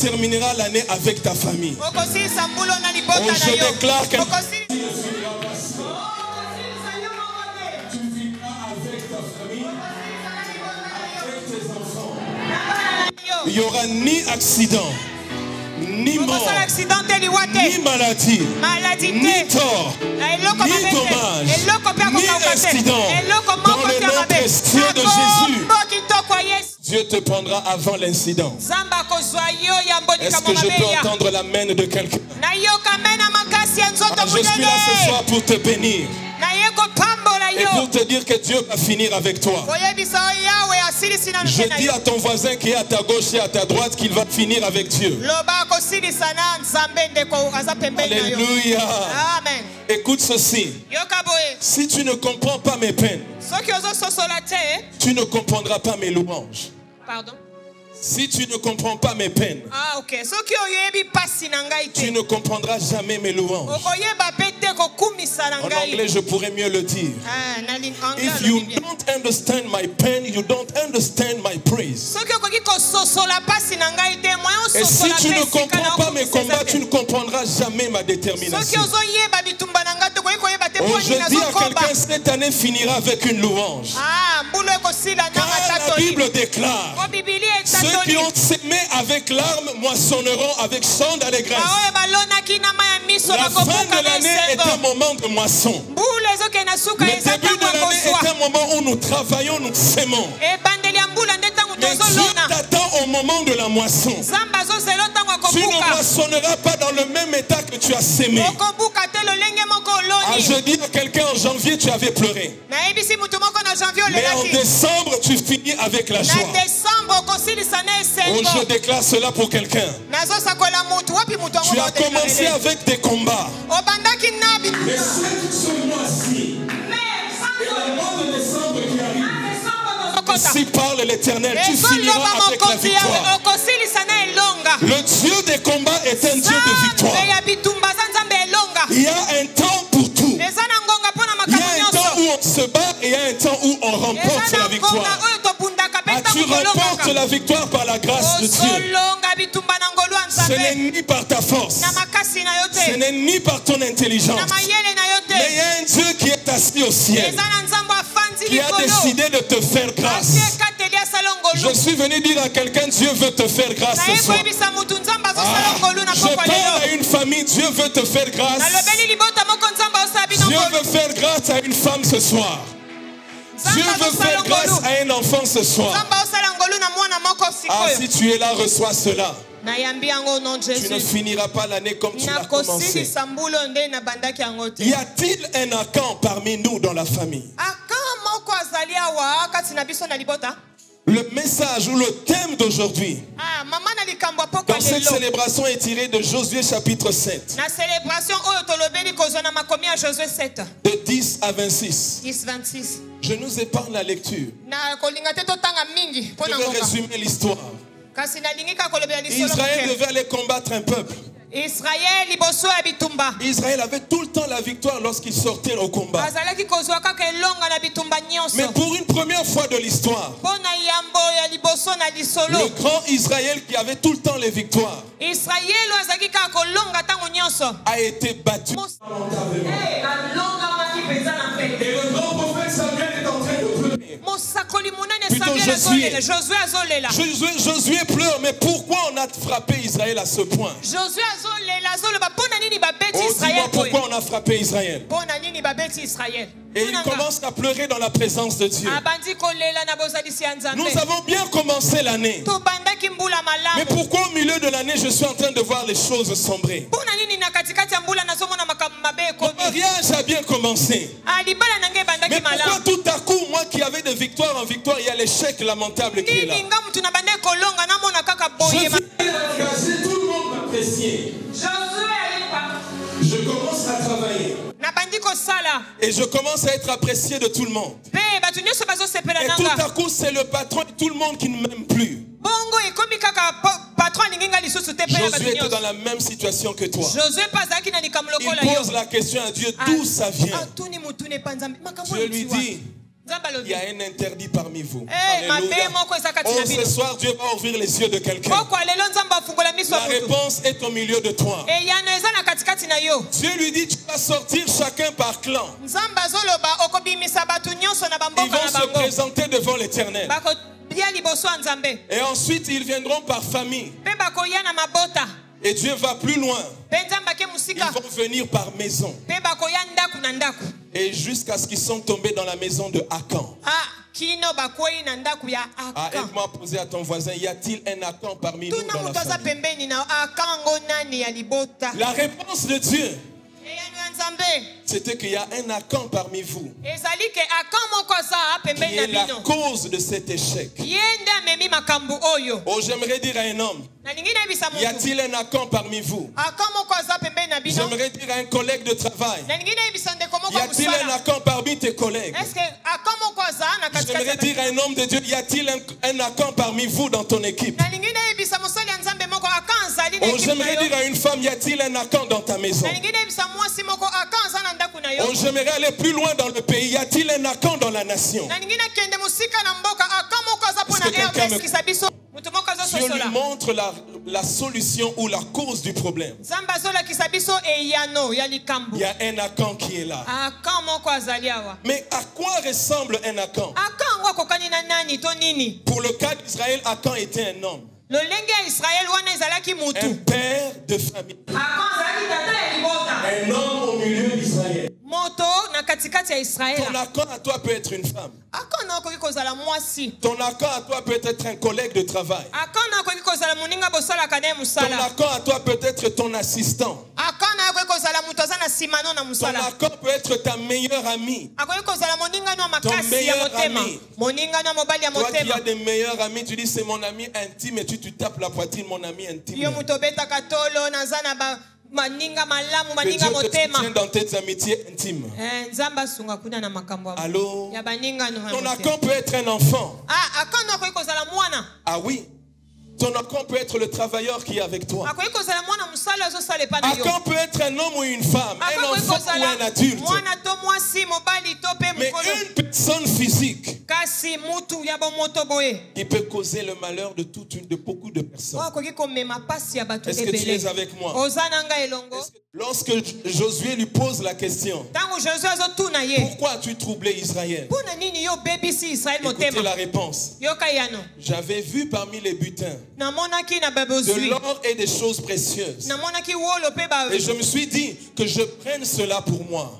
termineras l'année avec ta famille. Oh, je déclare que il n'y aura ni accident, ni mort, ni maladie, ni tort, ni dommage, ni accident. Dans le nom précieux de Jésus, Dieu te prendra avant l'incident. Est-ce que je peux entendre l'amen de quelqu'un? Je suis là ce soir pour te bénir et pour te dire que Dieu va finir avec toi. Je dis à ton voisin qui est à ta gauche et à ta droite qu'il va finir avec Dieu. Alléluia. Amen. Écoute ceci. Si tu ne comprends pas mes peines, tu ne comprendras pas mes louanges. Pardon? Si tu ne comprends pas mes peines, tu ne comprendras jamais mes louanges. En anglais, je pourrais mieux le dire. If you don't understand my pain, you don't understand my praise. Et si tu ne comprends pas mes combats, tu ne comprendras jamais ma détermination. Oh, je dis à quelqu'un, cette année finira avec une louange. Car la Bible déclare, ceux qui ont semé avec larmes moissonneront avec chant d'allégresse. La fin de l'année est un moment de moisson. Le début de l'année est un moment où nous travaillons, nous sémons. Mais Dieu t'attend au moment de la moisson. Tu ne moissonneras pas dans le même état que tu as sémé. Ah, je dis à quelqu'un, en janvier tu avais pleuré. Mais en décembre tu finis avec la joie. Oh, je déclare cela pour quelqu'un. Tu as commencé avec des combats. Mais ce mois-ci, et le mois de décembre qui arrive, ainsi parle l'Éternel, tu finiras avec la victoire. Le Dieu des combats est un Dieu de victoire. Il y a un temps pour tout. Il y a un temps où on se bat et il y a un temps où on remporte la victoire. Ah, tu remportes la victoire par la grâce de Dieu. Ce n'est ni par ta force, ce n'est ni par ton intelligence, mais il y a un Dieu qui est assis au ciel, qui a décidé de te faire grâce. Je suis venu dire à quelqu'un, Dieu veut te faire grâce ce soir. Je parle à une famille, Dieu veut te faire grâce. Dieu veut faire grâce à une femme ce soir. Dieu veut faire grâce à un enfant ce soir. Ah, si tu es là, reçois cela. Tu ne finiras pas l'année comme tu l'as commencé. Y a-t-il un Akan parmi nous dans la famille? Le message ou le thème d'aujourd'hui dans cette célébration est tiré de Josué chapitre 7. De 10 à 26. Je nous épargne la lecture. Je vais résumer l'histoire. Israël devait aller combattre un peuple. Israël avait tout le temps la victoire lorsqu'il sortait au combat. Mais pour une première fois de l'histoire, le grand Israël qui avait tout le temps les victoires a été battu. Et le grand prophète Samuel est en train de pleurer. Plutôt Josué pleure, mais pourquoi on a frappé Israël à ce point? Oh, dis-moi pourquoi on a frappé Israël. Et il commence à pleurer dans la présence de Dieu. Nous avons bien commencé l'année. Mais pourquoi au milieu de l'année je suis en train de voir les choses sombrer? Mon mariage a bien commencé. Mais pourquoi tout à coup, moi qui avais de victoire en victoire, il y a l'échec lamentable qui est là? Je viens d'engager, tout le monde m'apprécier. Je commence à travailler. Et je commence à être apprécié de tout le monde. Et tout à coup, c'est le patron et tout le monde qui ne m'aime plus. Josué était dans la même situation que toi. Il pose la question à Dieu, d'où ça vient? Dieu lui dit, Il y a un interdit parmi vous. Alléluia. Oh, ce soir, Dieu va ouvrir les yeux de quelqu'un. La réponse est au milieu de toi. Dieu lui dit, tu vas sortir chacun par clan. Ils vont se présenter devant l'Éternel. Et ensuite, ils viendront par famille. Et Dieu va plus loin. Ils vont venir par maison. Et jusqu'à ce qu'ils sont tombés dans la maison de Akan. Aide-moi à poser à ton voisin, y a-t-il un Akan parmi nous dans la famille? La réponse de Dieu, c'était qu'il y a un Akan parmi vous qui est la cause de cet échec. Oh, j'aimerais dire à un homme, y a-t-il un Akan parmi vous? J'aimerais dire à un collègue de travail, y a-t-il un Akan parmi tes collègues? J'aimerais dire à un homme de Dieu, y a-t-il un Akan parmi vous dans ton équipe? Oh, j'aimerais dire à une femme, y a-t-il un Akan dans ta maison? Oh, j'aimerais aller plus loin dans le pays, y a-t-il un Akan dans la nation? Dieu lui montre la solution ou la cause du problème. Il y a un Akan qui est là. Mais à quoi ressemble un Akan? Pour le cas d'Israël, Akan était un homme. Un père de famille. Un homme au milieu d'Israël. Ton Akan à toi peut être une femme. Ton Akan à toi peut être un collègue de travail. Ton Akan à toi peut être ton assistant. Ton Akan peut être ta meilleure amie. Ton meilleur ami. Toi qui as des meilleurs amis, tu dis c'est mon ami intime et tu tapes la poitrine, mon ami intime. Que Dieu te soutienne dans tes amitiés intimes. Allô? Ton Akan peut être un enfant. Ah oui. Ton Akan peut être le travailleur qui est avec toi. Akan peut être un homme ou une femme, un enfant ou un adulte. Mais une personne physique qui peut causer le malheur de beaucoup de personnes. Est-ce que tu es avec moi? Lorsque Josué lui pose la question, pourquoi as-tu troublé Israël? Écoutez la réponse. J'avais vu parmi les butins de l'or et des choses précieuses. Et je me suis dit que je prenne cela pour moi.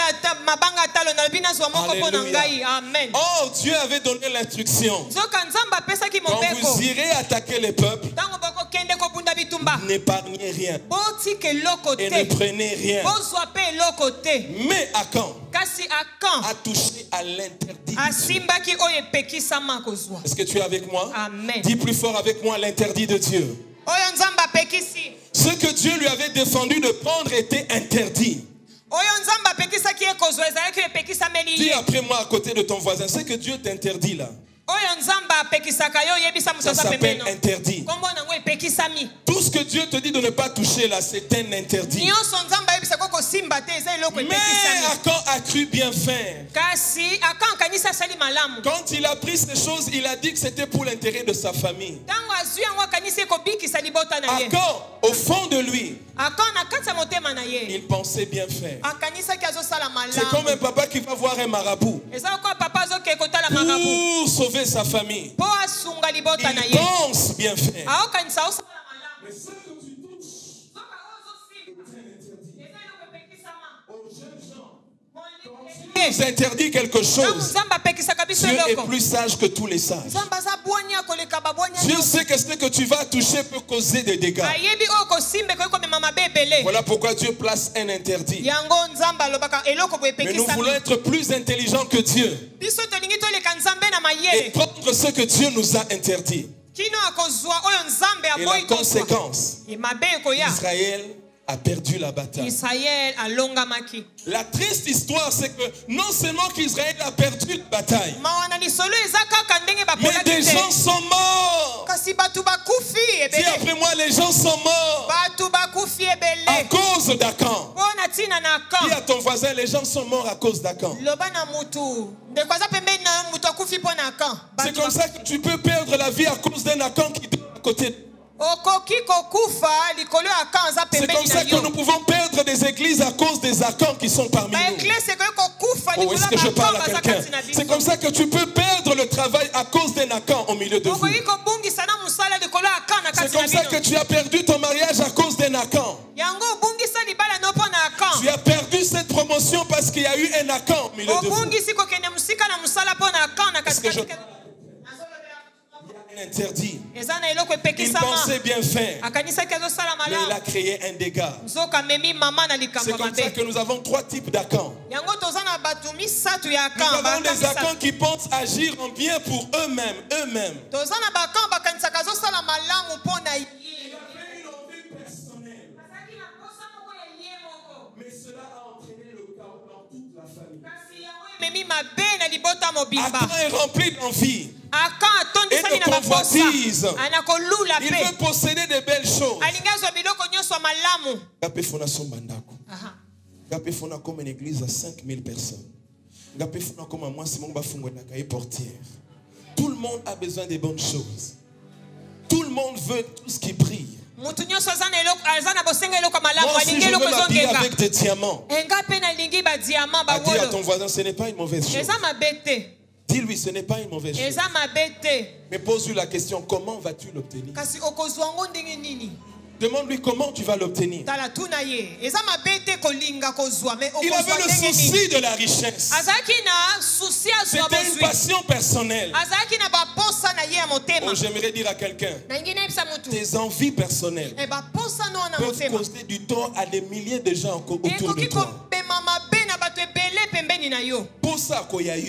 Alléluia. Amen. Oh, Dieu avait donné l'instruction. Quand vous irez attaquer les peuples, n'épargnez rien et ne prenez rien. Mais Akan a touché à l'interdit. Est-ce que tu es avec moi? Amen. Dis plus fort avec moi l'interdit de Dieu. Ce que Dieu lui avait défendu de prendre était interdit. Dis après moi à côté de ton voisin, ce que Dieu t'interdit là, ça s'appelle interdit. Tout ce que Dieu te dit de ne pas toucher là, c'est un interdit. Mais Akan a cru bien faire. Quand il a pris ces choses, il a dit que c'était pour l'intérêt de sa famille. Akan, au fond de lui, il pensait bien faire. C'est comme un papa qui va voir un marabout pour sauver sa famille. Il pense bien faire. Mais ce que tu touches, aux jeunes gens, quand il nous interdit quelque chose, Dieu est plus sage que tous les sages. Dieu sait que ce que tu vas toucher peut causer des dégâts. Voilà pourquoi Dieu place un interdit. Mais nous voulons être plus intelligents que Dieu et prendre ce que Dieu nous a interdit. Et la conséquence, Israël a perdu la bataille. La triste histoire, c'est que non seulement qu'Israël a perdu la bataille, mais des gens sont morts. Dis après moi, les gens sont morts à cause d'Akan. Dis à ton voisin, les gens sont morts à cause d'Akan. C'est comme ça que tu peux perdre la vie à cause d'un Akan qui est à côté de toi. C'est comme ça que nous pouvons perdre des églises à cause des Akans qui sont parmi nous. Oh, est-ce que je parle à quelqu'un? C'est comme ça que tu peux perdre le travail à cause d'un Akan au milieu de vous. C'est comme ça que tu as perdu ton mariage à cause d'un Akan. Tu as perdu cette promotion parce qu'il y a eu un Akan au milieu de vous. Est-ce que je... interdit. Il pensait bien faire, mais il a créé un dégât. C'est comme ça que nous avons trois types d'Akans. Nous avons des Akans qui pensent agir en bien pour eux-mêmes. Mais cela a entraîné le chaos dans toute la famille. Akan est rempli d'envie et de convoitise. Il veut posséder de belles choses. Gapé fona sombandako. Gapé fona comme une église à 5000 personnes. Gapé fona comme moi si mon bafungo na kaye portière. Tout le monde a besoin des bonnes choses. Tout le monde veut tout ce qui brille. Moi aussi je veux m'habiller avec des diamants. Dis à ton voisin, ce n'est pas une mauvaise chose. Dis-lui, ce n'est pas une mauvaise chose. Mais pose-lui la question, comment vas-tu l'obtenir? Demande-lui comment tu vas l'obtenir. Il avait le souci de la richesse. C'était une passion personnelle. Oh, j'aimerais dire à quelqu'un, tes envies personnelles peuvent causer du tort à des milliers de gens autour de toi. Pour ça,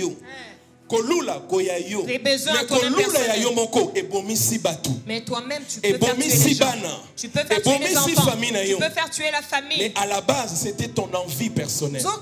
mais toi-même tu peux faire tuer les gens. Tu peux faire tuer les enfants. Tu peux faire tuer la famille. Mais à la base, c'était ton envie personnelle. Ça,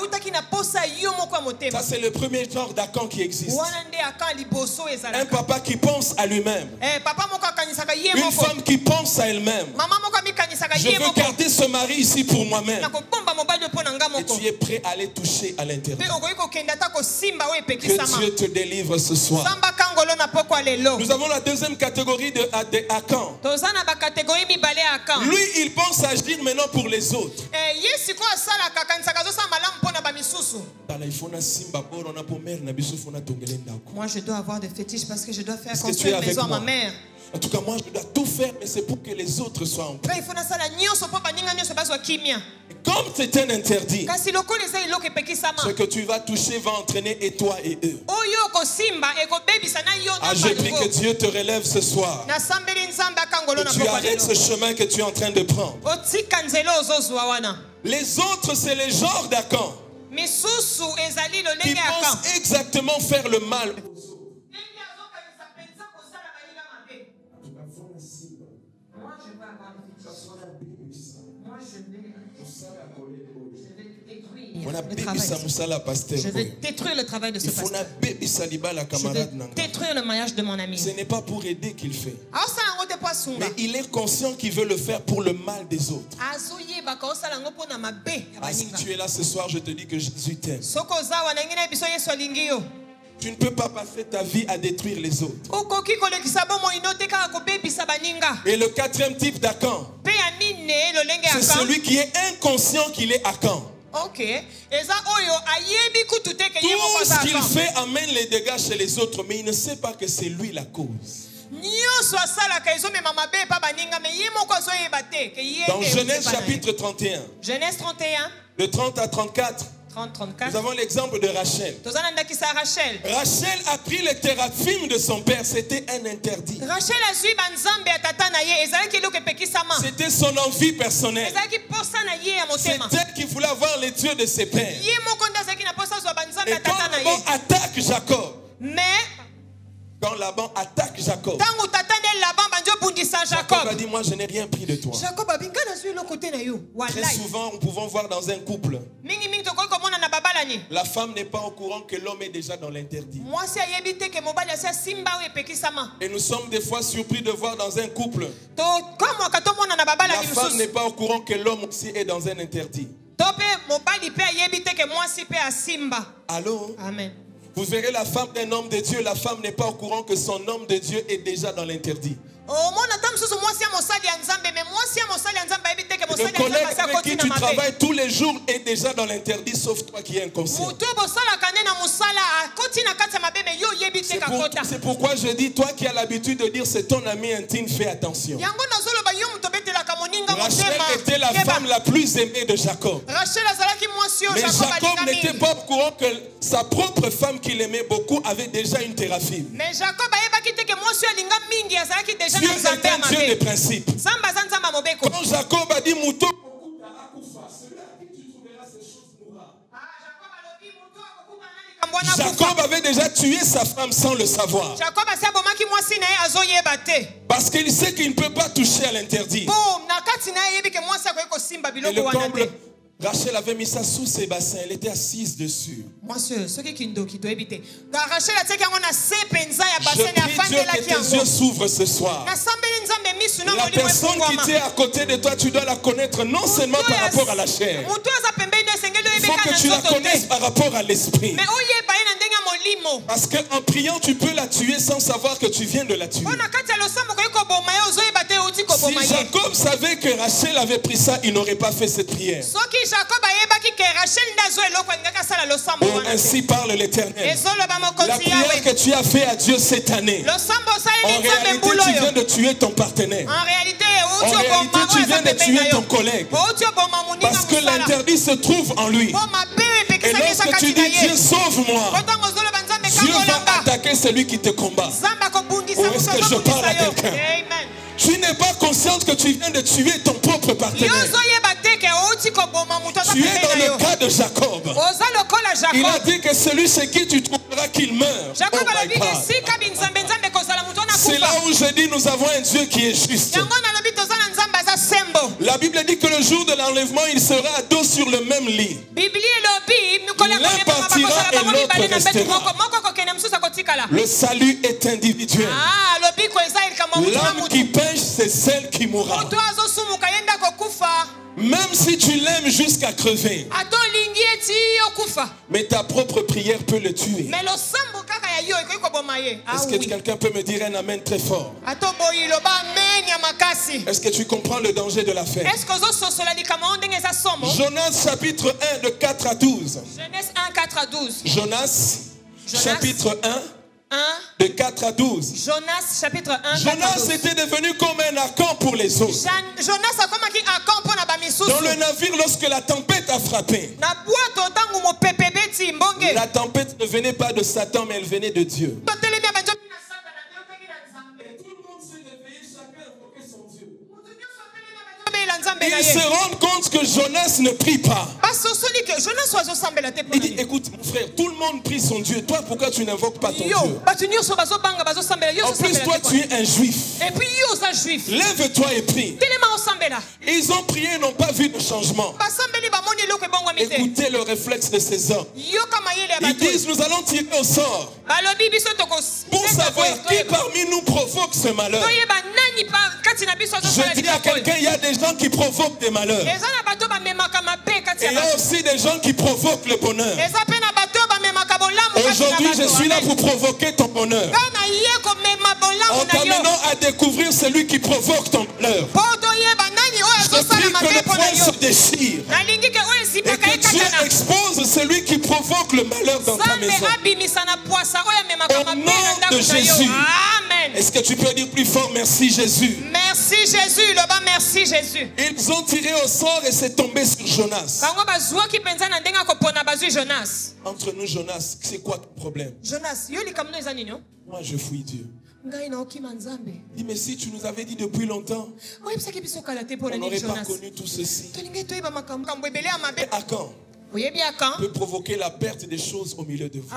c'est le premier genre d'Akan qui existe. Un papa qui pense à lui-même. Une femme qui pense à elle-même. Je veux garder ce mari ici pour moi-même. Et tu es prêt à aller toucher à l'intérieur. Que Dieu te délivre ce soir. Nous avons la deuxième catégorie de Akan. Lui, il pense agir maintenant pour les autres. Moi, je dois avoir des fétiches parce que je dois faire construire une maison à ma mère. En tout cas, moi, je dois tout faire, mais c'est pour que les autres soient en paix. Comme c'est un interdit, ce que tu vas toucher va entraîner et toi et eux. Ah, je prie que Dieu te relève ce soir. Que tu arrêtes ce chemin que tu es en train de prendre. Les autres, c'est les genres d'Akan qui pensent exactement faire le mal. Je vais détruire le travail de ce pasteur. Je vais détruire le mariage de mon ami. Ce n'est pas pour aider qu'il fait. Mais il est conscient qu'il veut le faire pour le mal des autres. Ah, si tu es là ce soir, je te dis que Jésus t'aime. Tu ne peux pas passer ta vie à détruire les autres. Et le quatrième type d'Akan, c'est celui qui est inconscient qu'il est Akan. Ok. Tout ce qu'il fait amène les dégâts chez les autres, mais il ne sait pas que c'est lui la cause. Dans Genèse chapitre 31, Genèse 31, de 30 à 34, nous avons l'exemple de Rachel. Rachel a pris les théraphim de son père, c'était un interdit. C'était son envie personnelle. C'est elle qui voulait avoir les dieux de ses pères. Et quand Laban attaque Jacob, Quand Laban attaque Jacob, Jacob a dit, moi je n'ai rien pris de toi. Très souvent, nous pouvons voir dans un couple, la femme n'est pas au courant que l'homme est déjà dans l'interdit. Et nous sommes des fois surpris de voir dans un couple, la femme n'est pas au courant que l'homme aussi est dans un interdit. Allô? Amen. Vous verrez la femme d'un homme de Dieu, la femme n'est pas au courant que son homme de Dieu est déjà dans l'interdit. Le collègue avec qui tu travailles tous les jours est déjà dans l'interdit, sauf toi qui es inconscient. C'est pourquoi je dis, toi qui as l'habitude de dire c'est ton ami intime, fais attention. Rachel était la femme la plus aimée de Jacob. Mais Jacob n'était pas au courant que sa propre femme qu'il aimait beaucoup avait déjà une Téraphim. Dieu est un Dieu de principe. Quand Jacob a dit Mouton, Jacob avait déjà tué sa femme sans le savoir. Parce qu'il sait qu'il ne peut pas toucher à l'interdit. Et le comble, Rachel avait mis ça sous ses bassins. Elle était assise dessus. Je prie Dieu que tes yeux s'ouvrent ce soir. La personne qui était à côté de toi, tu dois la connaître non seulement par rapport à la chair. Il faut que tu la connaisses par rapport à l'esprit. Parce qu'en priant, tu peux la tuer sans savoir que tu viens de la tuer. Si Jacob savait que Rachel avait pris ça, il n'aurait pas fait cette prière. Oh, ainsi parle l'Éternel. La prière que tu as fait à Dieu cette année, en réalité, tu viens de tuer ton partenaire. En réalité, tu viens de tuer ton collègue. Parce que l'interdit se trouve en lui. Et lorsque tu dis Dieu sauve-moi, Dieu va attaquer celui qui te combat. Ou est-ce que je parle à quelqu'un? Tu n'es pas consciente que tu viens de tuer ton propre partenaire. Tu es dans le cas de Jacob. Il a dit que celui chez qui tu trouveras qu'il meurt. Oh my God. C'est là où je dis nous avons un Dieu qui est juste. La Bible dit que le jour de l'enlèvement, il sera à dos sur le même lit. L'un partira et l'autre restera. Le salut est individuel. L'âme qui pêche, c'est celle qui mourra. Même si tu l'aimes jusqu'à crever, mais ta propre prière peut le tuer. Est-ce que quelqu'un peut me dire un amen très fort? Est-ce que tu comprends le danger de l'affaire? Jonas chapitre 1 de 4 à 12. Jonas chapitre 1 de 4 à 12. Jonas chapitre 1. Jonas était devenu comme un Akan pour les autres. Dans le navire, lorsque la tempête a frappé, la tempête ne venait pas de Satan, mais elle venait de Dieu. Ils se rendent compte que Jonas ne prie pas. Il dit, écoute mon frère, tout le monde prie son Dieu. Toi, pourquoi tu n'invoques pas ton Dieu? En plus, toi, tu es un juif. Lève-toi et prie. Ils ont prié et n'ont pas vu de changement. Écoutez le réflexe de ces hommes. Ils disent, nous allons tirer au sort pour savoir qui parmi nous provoque ce malheur. Je dis à quelqu'un, il y a des gens qui provoquent des malheurs. Et il y a aussi des gens qui provoquent le bonheur. Aujourd'hui, je suis là pour provoquer ton bonheur. En t'amenant à découvrir celui qui provoque ton bonheur. Je prie que le poil se déchire et que Dieu expose celui qui provoque le malheur dans ta maison. Au nom de Jésus. Est-ce que tu peux dire plus fort merci Jésus? Merci Jésus, là-bas merci Jésus. Ils ont tiré au sort et c'est tombé sur Jonas. Entre nous Jonas, c'est quoi ton problème? Moi je fuis Dieu. Dis mais si tu nous avais dit depuis longtemps, on n'aurait pas connu tout ceci. Et à quand? peut provoquer la perte des choses au milieu de vous.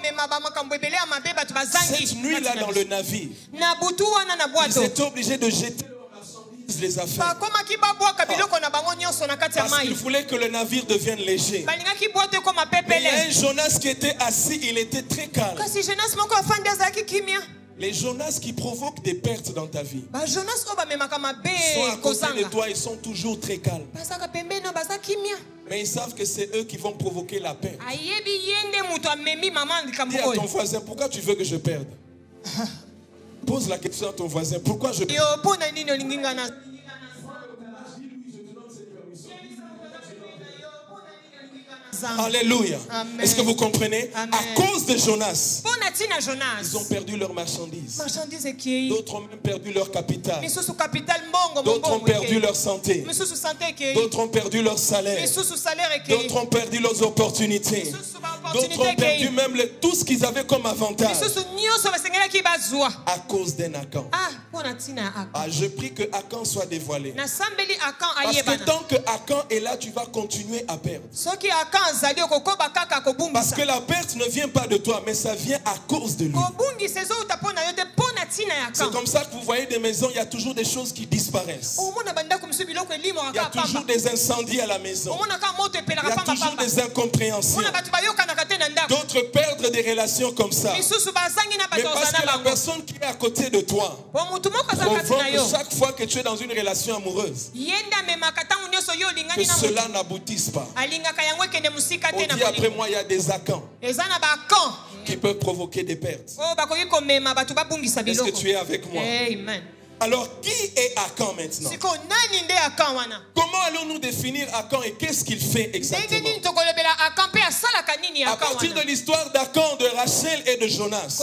Cette nuit-là dans le navire, ils étaient obligés de jeter les affaires parce qu'il voulait que le navire devienne léger. Mais il y a un Jonas qui était assis, il était très calme. Les Jonas qui provoquent des pertes dans ta vie, soit à côté de toi, ils sont toujours très calmes. Mais ils savent que c'est eux qui vont provoquer la perte. Dis à ton voisin, pourquoi tu veux que je perde? Pose la question à ton voisin, pourquoi je perde? Alléluia. Est-ce que vous comprenez? Amen. À cause de Jonas, ils ont perdu leurs marchandises. D'autres ont même perdu leur capital. D'autres ont perdu leur santé. D'autres ont perdu leur salaire. D'autres ont perdu leurs opportunités. D'autres ont perdu même tout ce qu'ils avaient comme avantage à cause d'un Akan. Je prie que Akan soit dévoilé. Parce que tant que Akan est là, tu vas continuer à perdre. Parce que la perte ne vient pas de toi, mais ça vient à cause de lui. C'est comme ça que vous voyez des maisons, il y a toujours des choses qui disparaissent. Il y a toujours des incendies à la maison. Il y a toujours des incompréhensions. D'autres perdent des relations comme ça. Mais parce que la personne qui est à côté de toi provoque chaque fois que tu es dans une relation amoureuse que cela n'aboutisse pas. On dit après moi, il y a des Akans qui peuvent provoquer des pertes. Est-ce que tu es avec moi? Amen. Alors, qui est Akan maintenant? Comment allons-nous définir Akan et qu'est-ce qu'il fait exactement? À partir de l'histoire d'Akan, de Rachel et de Jonas,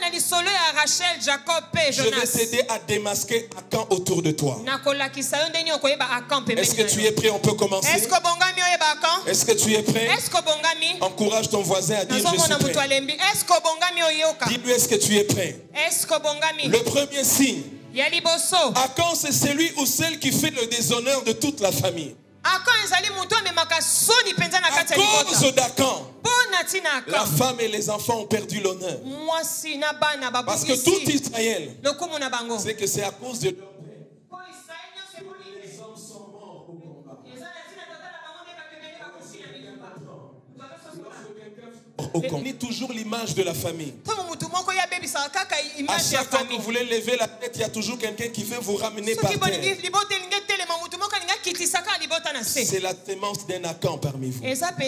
je vais t'aider à démasquer Akan autour de toi. Est-ce que tu es prêt? On peut commencer. Est-ce que tu es prêt? Encourage ton voisin à dire je suis prêt. Dis-lui, est-ce que tu es prêt? Le premier signe, Akan, c'est celui ou celle qui fait le déshonneur de toute la famille. À cause d'Akan, la femme et les enfants ont perdu l'honneur. Parce que tout Israël sait que c'est à cause de leur on est toujours l'image de la famille. À chaque fois que vous voulez lever la tête, il y a toujours quelqu'un qui veut vous ramener par terre. C'est la sémence d'un Akan parmi vous.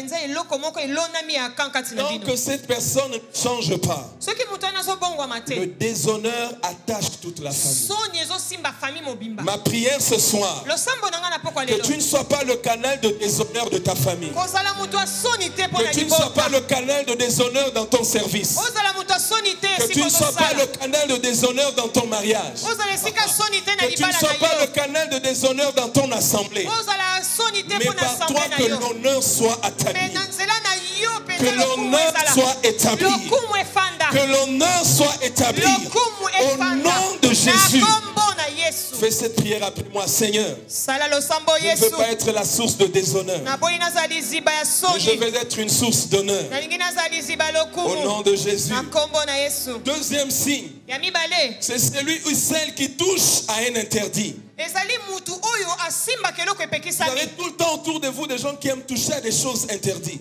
Tant que cette personne ne change pas, le déshonneur attache toute la famille. Ma prière ce soir, que tu ne sois pas le canal de déshonneur de ta famille. Que tu ne sois pas le canal de déshonneur dans ton service. Que tu ne sois pas le canal de déshonneur dans ton mariage. Que tu ne sois pas le canal de déshonneur dans ton assemblée. Mais par toi que l'honneur soit établi. Que l'honneur soit établi. Que l'honneur soit établi. Au nom de Jésus. Fais cette prière après moi, Seigneur. Je ne veux pas être la source de déshonneur. Mais je veux être une source d'honneur. Au nom de Jésus. Deuxième signe, c'est celui ou celle qui touche à un interdit. Vous avez tout le temps autour de vous des gens qui aiment toucher à des choses interdites.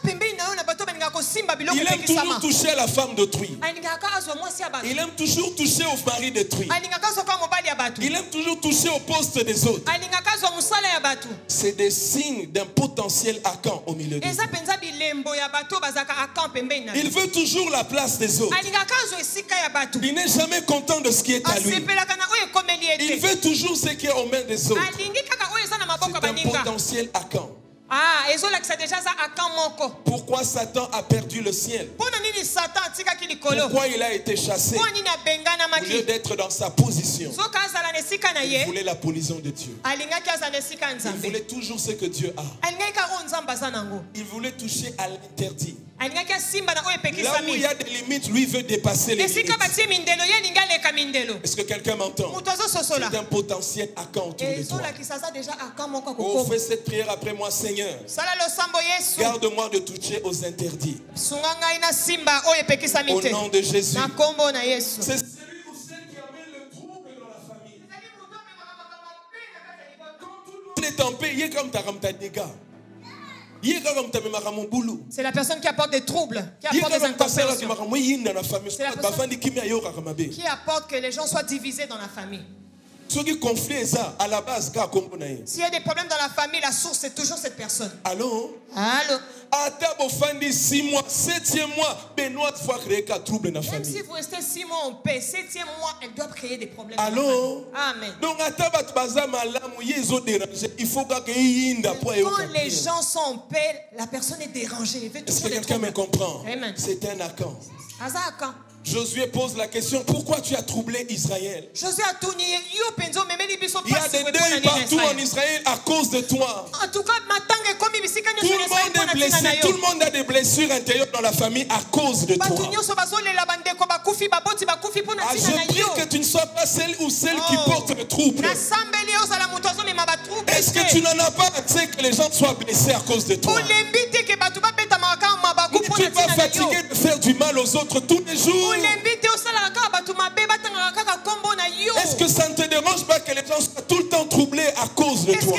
Il aime toujours toucher à la femme d'autrui. Il aime toujours toucher au mari d'autrui. Il aime toujours toucher au poste des autres. C'est des signes d'un potentiel Akan au milieu de vous. Il veut toujours la place des autres. Il n'est jamais content de ce qui est à lui. Il veut toujours ce qui est aux mains des autres. C'est un potentiel Akan. Pourquoi Satan a perdu le ciel? Pourquoi il a été chassé? Au lieu d'être dans sa position, il voulait la position de Dieu. Il voulait toujours ce que Dieu a. Il voulait toucher à l'interdit. Là où il y a des limites, lui veut dépasser les limites. Est-ce que quelqu'un m'entend? C'est un potentiel Akan autour de toi. Oh, fais cette prière après moi, Seigneur. Garde-moi de toucher aux interdits. Au nom de Jésus. C'est celui ou celle qui amène le trouble dans la famille. Quand tout le monde est en paix, il est comme Taramtadega. C'est la personne qui apporte des troubles, qui apporte des incompréhensions, qui apporte que les gens soient divisés dans la famille. S'il y a des problèmes dans la famille, la source c'est toujours cette personne. Allô? Allô? Même si vous restez 6 mois en paix, 7e mois, elle doit créer des problèmes. Allô? Amen. Donc, quand les gens sont en paix, la personne est dérangée. Est-ce que quelqu'un me comprend? C'est un Akan. Josué pose la question, pourquoi tu as troublé Israël? Il y a des deuils partout en Israël à cause de toi. Tout le monde est blessé, tout le monde a des blessures intérieures dans la famille à cause de toi. Je prie que tu ne sois pas celle ou celle qui porte le trouble. Est-ce que tu n'en as pas assez que les gens soient blessés à cause de toi? Tu n'es pas fatigué de faire du mal aux autres tous les jours? Est-ce que ça ne te dérange pas que les gens soient tout le temps troublés à cause de toi?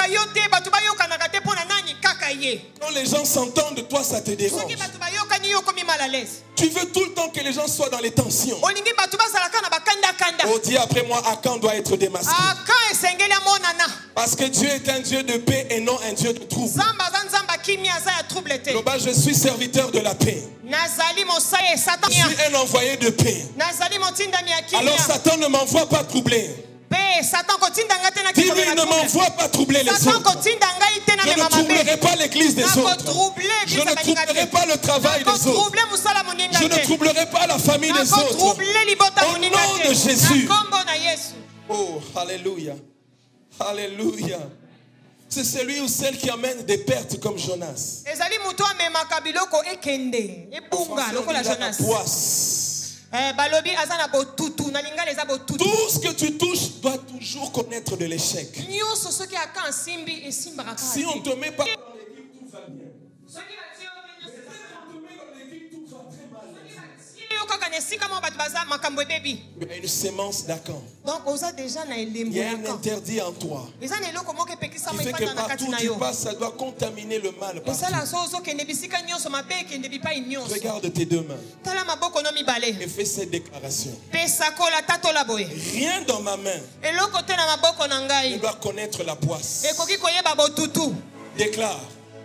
Quand les gens s'entendent de toi, ça te dérange. Tu veux tout le temps que les gens soient dans les tensions. Oh, dis après moi, Akan doit être démasqué. Parce que Dieu est un Dieu de paix et non un Dieu de trouble. Je suis serviteur de la paix. Je suis un envoyé de paix. Alors Satan ne m'envoie pas troubler. Dis-lui, ne m'envoie pas troubler les autres. Je ne troublerai pas l'église des autres. Je ne troublerai pas le travail des autres. Je ne troublerai pas la famille des autres. Au nom de Jésus. Oh, alléluia. Alléluia. C'est celui ou celle qui amène des pertes comme Jonas. Tout ce que tu touches doit toujours connaître de l'échec. Si on ne te met pas dans l'équipe, tout va bien. Il y a une sémence d'Akan. Il y a un interdit en toi. Qui fait que partout où tu passes, ça doit contaminer le mal. Regarde tes deux mains et fais cette déclaration. Rien dans ma main ne doit connaître la poisse. Déclare.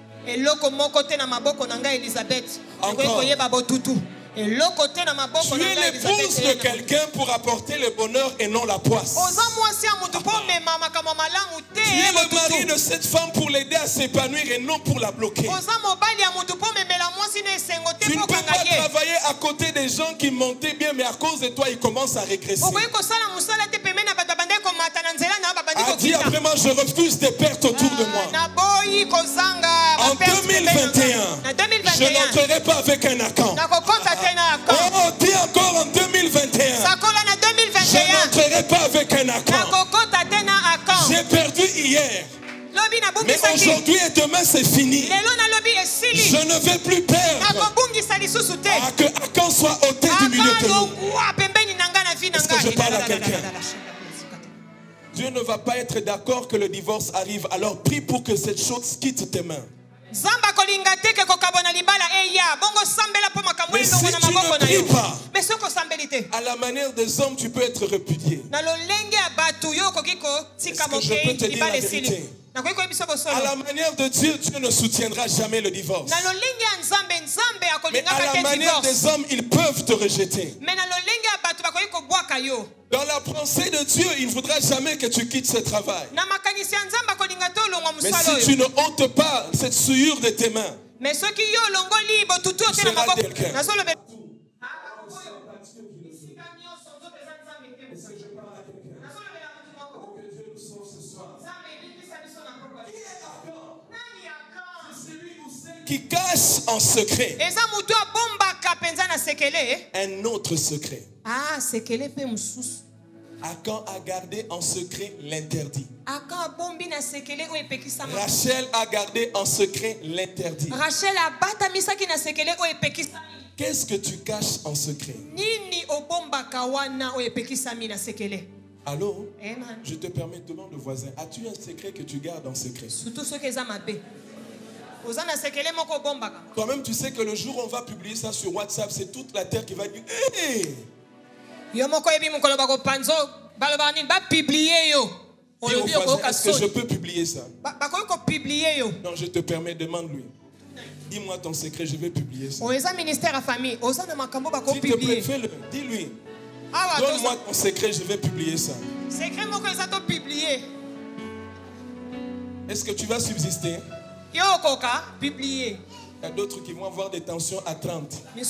Encore. Tu es l'épouse de quelqu'un pour apporter le bonheur et non la poisse. Tu es le mari de cette femme pour l'aider à s'épanouir et non pour la bloquer. Tu ne peux pas travailler à côté des gens qui montaient bien, mais à cause de toi, ils commencent à régresser. Dis après moi, je refuse des pertes autour de moi. En 2021, je n'entrerai pas avec un Akan. Oh, dis encore en 2021. Je n'entrerai pas avec un Akan. J'ai perdu hier. Mais aujourd'hui et demain c'est fini. Je ne vais plus perdre. Que Akan soit ôté du milieu de nous. Est-ce que je parle à quelqu'un? Dieu ne va pas être d'accord que le divorce arrive. Alors prie pour que cette chose quitte tes mains. Mais si tu ne pries pas, à la manière des hommes, tu peux être repudié. Est-ce que je peux te dire la vérité? À la manière de Dieu, Dieu ne soutiendra jamais le divorce. Mais à la manière des hommes, ils peuvent te rejeter. Dans la pensée de Dieu, il ne voudra jamais que tu quittes ce travail. Mais si tu ne ôtes pas cette souillure de tes main, tu seras quelqu'un. qui cache en secret un autre secret. Akan a gardé en secret l'interdit. Rachel a gardé en secret l'interdit. Qu'est-ce que tu caches en secret? Allô? Je te permets de demander au voisin, as-tu un secret que tu gardes en secret? Toi-même, tu sais que le jour où on va publier ça sur WhatsApp, c'est toute la terre qui va dire hey! Est-ce que je peux publier ça? Non, je te permets, demande-lui. Dis-moi ton secret, je vais publier ça. S'il te plaît, fais-le. Dis-lui. Donne-moi ton secret, je vais publier ça. Est-ce que tu vas subsister? Il y a d'autres qui vont avoir des tensions à 30.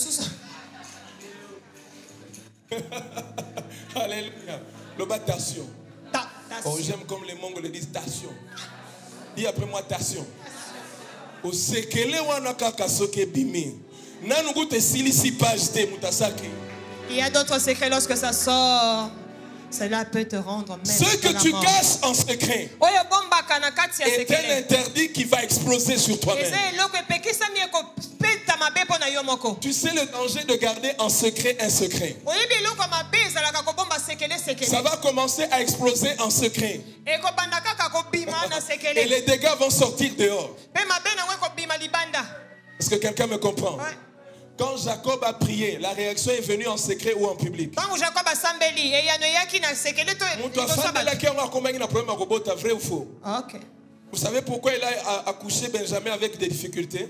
Alléluia. Le bas tension. Oh, j'aime comme les Mongols disent tension. Dis après moi tension. Au sekele wana kaka soke bimi. Nanugu te silisi page te mutasaki. Il y a d'autres secrets lorsque ça sort. Cela peut te rendre même. Ce que tu caches en secret est un interdit qui va exploser sur toi-même. Tu sais le danger de garder en secret un secret. Ça va commencer à exploser en secret. Et les dégâts vont sortir dehors. Est-ce que quelqu'un me comprend? Quand Jacob a prié, la réaction est venue en secret ou en public? Vrai ou faux? Vous savez pourquoi il a accouché Benjamin avec des difficultés?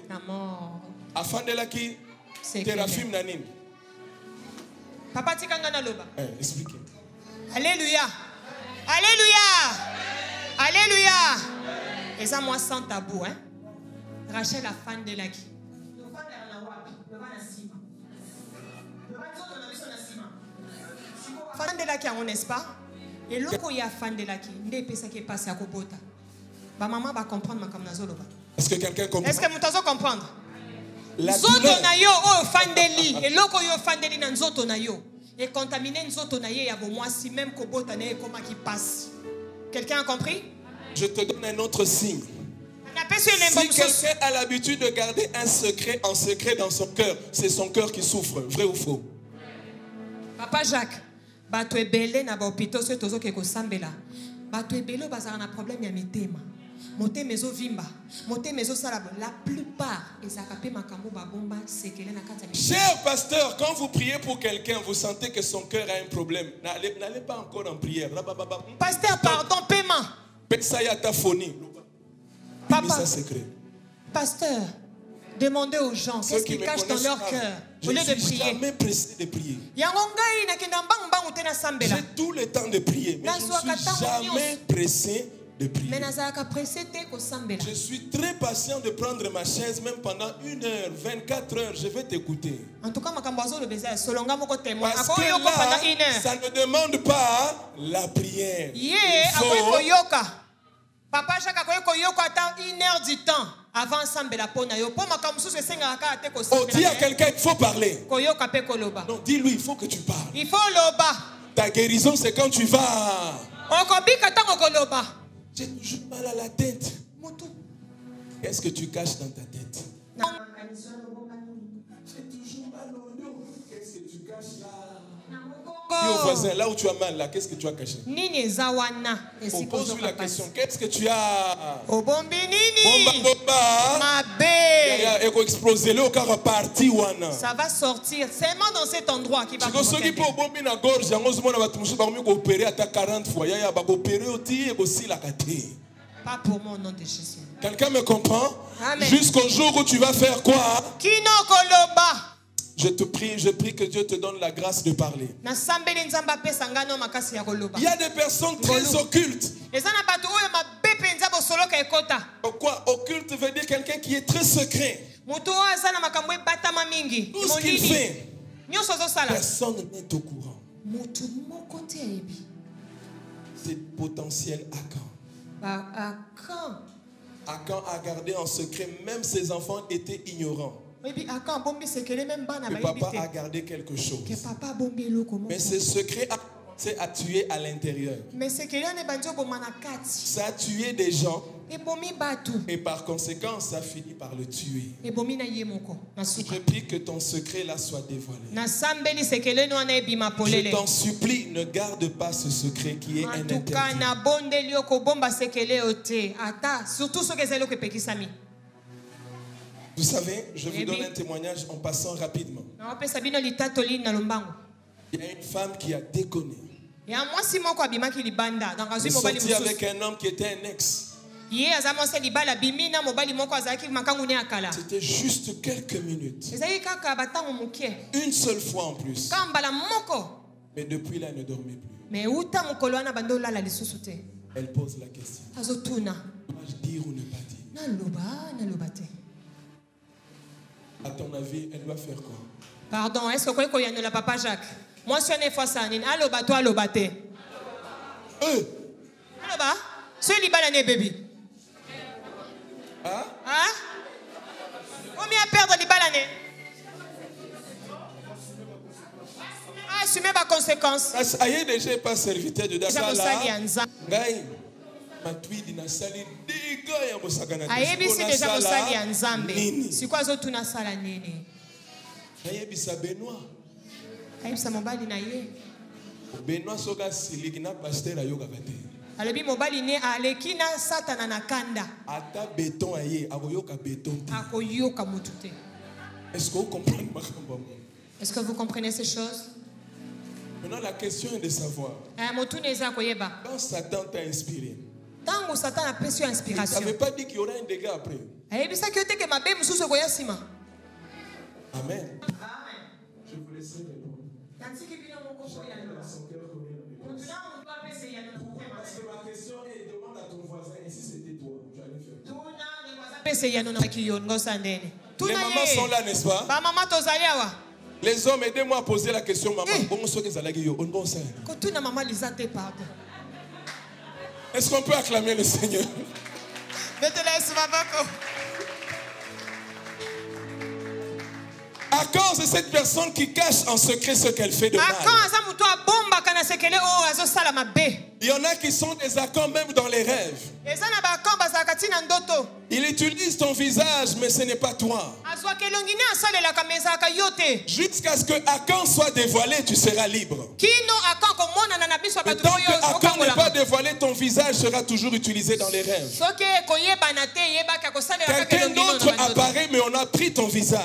Expliquez. Alléluia. Alléluia. Alléluia. Et ça, moi, sans tabou. Hein? Rachel, la fan de la qui? Fan de la qui, n'est-ce pas? Et l'autre, il y a fan de la qui. Il y a ça qui est passé à Kobota. Ma maman va comprendre. Est-ce que quelqu'un comprend? Est-ce que vous allez comprendre? Zoto na yo, oh fan de li. Et l'autre, yo fan de li na zoto na yo. Et contaminer zoto na yo, il y a moi si même Kobota na yo comment qui passe. Quelqu'un a compris? Je te donne un autre signe. Si quelqu'un a l'habitude de garder un secret en secret dans son cœur, c'est son cœur qui souffre. Vrai ou faux? Papa Jacques, bato ebele na ba hôpital so tozo ke ko sambela. Bato ebele bazara na problème ya mitema. Moté mezo vimba, moté mezo salabo. La plupart les akapé makambo ba bomba sekele na kata. Cher pasteur, quand vous priez pour quelqu'un, vous sentez que son cœur a un problème. N'allez pas encore en prière. Pasteur, pardon, paiement. Pensaya ta phonie. Papa, pasteur, demandez aux gens qu'est-ce qu'ils cachent dans leur cœur au lieu de prier. Je ne suis jamais pressé de prier. J'ai tout le temps de prier, mais je ne suis jamais pressé de prier. Je suis très patient de prendre ma chaise, même pendant 1 heure, 24 heures, je vais t'écouter. Parce que là, ça ne demande pas la prière. Papa Jacques a attend 1 heure du temps avant ensemble la pona yo. Oh, dis à quelqu'un qu'il faut parler. Non, dis-lui, il faut que tu parles. Il faut loba. Ta guérison, c'est quand tu vas. J'ai toujours mal à la tête. Qu'est-ce que tu caches dans ta tête? J'ai toujours mal au dos. Qu'est-ce que tu caches là? Dis au voisin, là où tu as mal, là, qu'est-ce que tu as caché? On pose-lui la question, qu'est-ce que tu as? Bomba. Ça va sortir seulement dans cet endroit qui va sortir. Pas pour moi au nom de Jésus. Quelqu'un me comprend? Jusqu'au jour où tu vas faire quoi? Je prie que Dieu te donne la grâce de parler. Il y a des personnes très occultes. Pourquoi? Occulte veut dire quelqu'un qui est très secret. Tout ce qu'il fait, personne n'est au courant. C'est potentiel à quand? Akan a gardé en secret, même ses enfants étaient ignorants. Le papa a gardé quelque chose. Mais ce secret a commencé à tuer à l'intérieur. Ça a tué des gens. Et par conséquent, ça finit par le tuer. Je prie que ton secret là soit dévoilé. Je t'en supplie, ne garde pas ce secret qui est un interdit. Vous savez, je vous donne un témoignage en passant rapidement. Il y a une femme qui a déconné. Elle est sortie avec un homme qui était un ex. C'était juste quelques minutes. Une seule fois en plus. Mais depuis là, elle ne dormait plus. Elle pose la question. Dois-je dire ou ne pas dire? À ton avis, elle doit faire quoi? Pardon, est-ce que vous connaissez le papa Jacques? Moi, je suis fois ça. Aloba, toi, aloba te. Aloba? C'est libanais, baby. Hein? Combien perdre libanais? Assumez ma conséquence. Aïe, déjà pas serviteur de Dakar. Ayebisi déjà mosali ya Nzambe. Siko azotuna sala nini? Ayebisa Benoît. Ayebisa mobali na ye. Benoît soka siliki na pasteur ayoka bate. Alobi mobali ne aleki na satana na kanda. Ata béton aye akoyoka béton. Akoyoka mutu te. Est-ce que vous comprenez makambo? Est-ce que vous comprenez ces choses? Maintenant la question est de savoir. Quand Satan t'a inspiré. Tango Satan a pris inspiration. Ça ne veut pas dire qu'il y aura un dégât après. Amen. Je vous laisserai répondre. Parce que ma question est, demande à ton voisin, et si c'était toi, j'allais faire. Les mamans sont là, n'est-ce pas? Les hommes, aidez-moi à poser la question, maman. Est-ce qu'on peut acclamer le Seigneur? À cause de cette personne qui cache en secret ce qu'elle fait de mal. Il y en a qui sont des accords même dans les rêves. Il utilise ton visage, mais ce n'est pas toi. Jusqu'à ce que Akan soit dévoilé, tu seras libre. Mais tant que Akan n'est pas dévoilé, ton visage sera toujours utilisé dans les rêves. Quelqu'un d'autre apparaît, mais on a pris ton visage.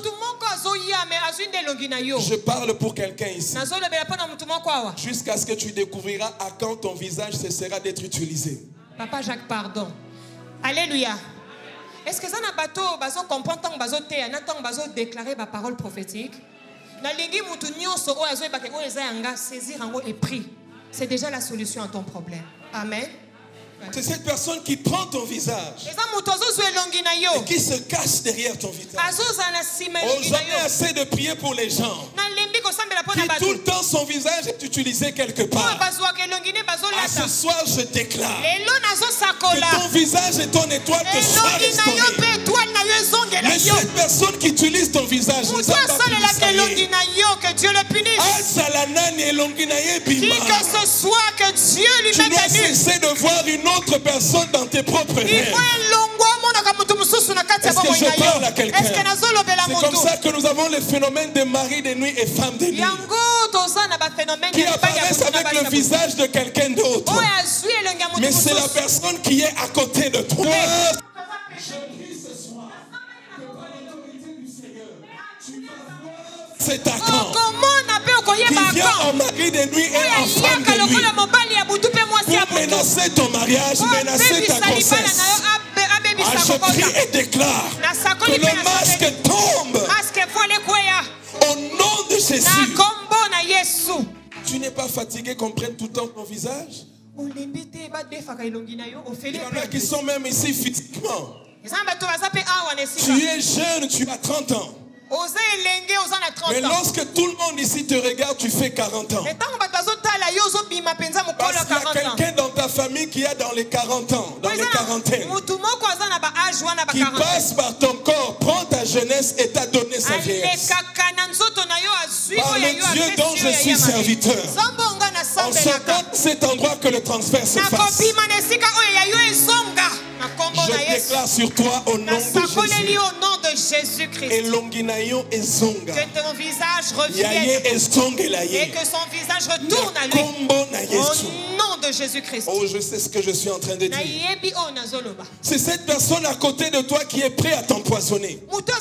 Je parle pour quelqu'un ici. Jusqu'à ce que tu découvriras à quand ton visage cessera d'être utilisé. Papa Jacques, pardon. Alléluia. Est-ce que ça n'a pas tout bazo comprendre tant bazo te na tant bazo déclarer ma parole prophétique? Na lingi mutu nyonso o azo ba ke o eza yanga saisir ango et prie. C'est déjà la solution à ton problème. Amen. C'est cette personne qui prend ton visage et qui se cache derrière ton visage. Oh, j'en ai assez de prier pour les gens qui tout le temps son visage est utilisé quelque part. À ce soir, je déclare que ton visage et ton étoile te soient restaurés. Mais cette personne qui utilise ton visage, que Dieu le punisse. Qui que ce soit, que Dieu lui mette à nu. Tu dois cesser de voir une autre personne dans tes propres rêves. Est-ce que je parle à quelqu'un? C'est comme ça que nous avons le phénomène de mari de nuit et femme de nuit qui apparaissent avec le visage de quelqu'un d'autre. Mais c'est la personne qui est à côté de toi. Je prie ce soir que par l'autorité du Seigneur, tu vas voir cet Akan qui vient en mari de nuit et en femme de nuit pour menacer ton mariage, menacer ta grossesse. Je prie et déclare que le masque tombe au nom de Jésus. Tu n'es pas fatigué qu'on prenne tout le temps ton visage? Il y en a qui sont même ici physiquement. Tu es jeune, tu as 30 ans. Mais lorsque tout le monde ici te regarde, tu fais 40 ans. Parce qu'il y a quelqu'un dans ta famille qui a dans les 40 ans, dans les quarantaines, qui passe par ton corps, prend ta jeunesse et t'a donné sa vieillesse. Par le Dieu dont je suis serviteur, en sortant de cet endroit que le transfert se fasse. Je déclare sur toi au nom de Jésus. Que ton visage revienne et que son visage retourne à lui. Au nom de Jésus-Christ. Oh, je sais ce que je suis en train de dire. C'est cette personne à côté de toi qui est prête à t'empoisonner.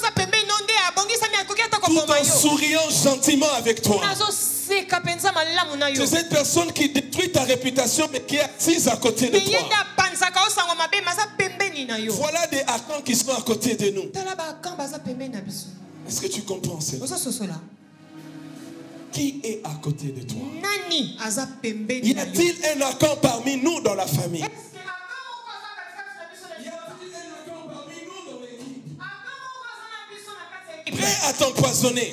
Tout en souriant gentiment avec toi. C'est cette personne qui détruit ta réputation mais qui est assise à côté de toi. Voilà des Akans qui sont à côté de nous. Est-ce que tu comprends cela? Qui est à côté de toi? Y a-t-il un Akan parmi nous dans la famille? Prêt à t'empoisonner,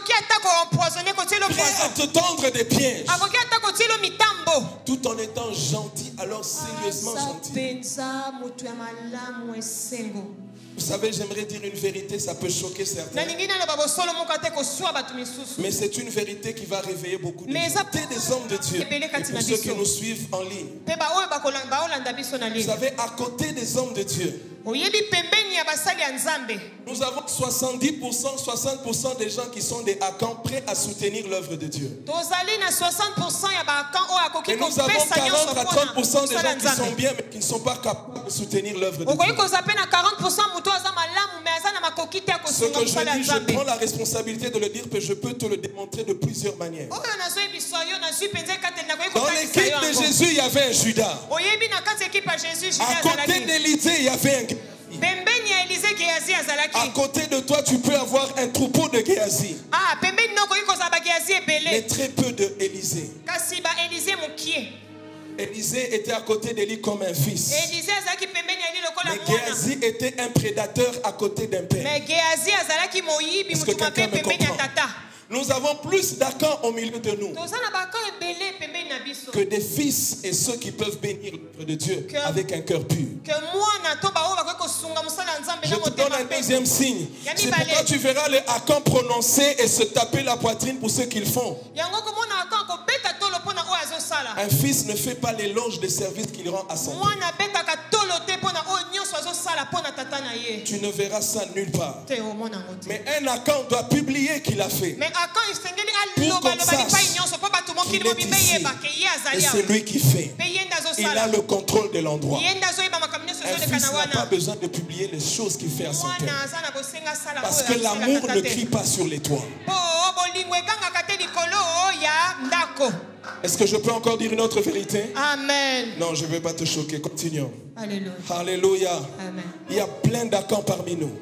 prêt à te tendre des pièges, tout en étant gentil, alors sérieusement gentil. Vous savez, j'aimerais dire une vérité, ça peut choquer certains. Mais c'est une vérité qui va réveiller beaucoup de gens. Des hommes de Dieu, et pour ceux qui nous suivent en ligne. Vous savez, à côté des hommes de Dieu, nous avons 70%, 60% des gens qui sont des Akans prêts à soutenir l'œuvre de Dieu. Et nous avons 40 à 30% des gens qui sont bien mais qui ne sont pas capables de soutenir l'œuvre de Dieu. Ce que je dis, je prends la responsabilité de le dire, que je peux te le démontrer de plusieurs manières. Dans l'équipe de Jésus, il y avait un Judas. À côté d'Élisée, il y avait un... À côté de toi, tu peux avoir un troupeau de Géasi. Mais très peu de Élisée. Élisée était à côté d'Élie comme un fils. Mais Géasi était un prédateur à côté d'un père. Est-ce que quelqu'un me comprend? Nous avons plus d'Akans au milieu de nous que des fils et ceux qui peuvent bénir l'œuvre de Dieu avec un cœur pur. Je te donne un deuxième signe. C'est pourquoi tu verras les Akans prononcer et se taper la poitrine pour ce qu'ils font. Un fils ne fait pas l'éloge des services qu'il rend à son père. Tu ne verras ça nulle part. Mais un Akan doit publier qu'il a fait. Pour qu'on sache qu'il est ici. Et c'est lui qui fait. Il a le contrôle de l'endroit. Un fils n'a pas besoin de publier les choses qu'il fait à son père. Parce que l'amour ne crie pas sur les toits. Est-ce que je peux encore dire une autre vérité? Amen. Non, je ne vais pas te choquer. Continuons. Alléluia. Alléluia. Amen. Il y a plein d'Akans parmi nous.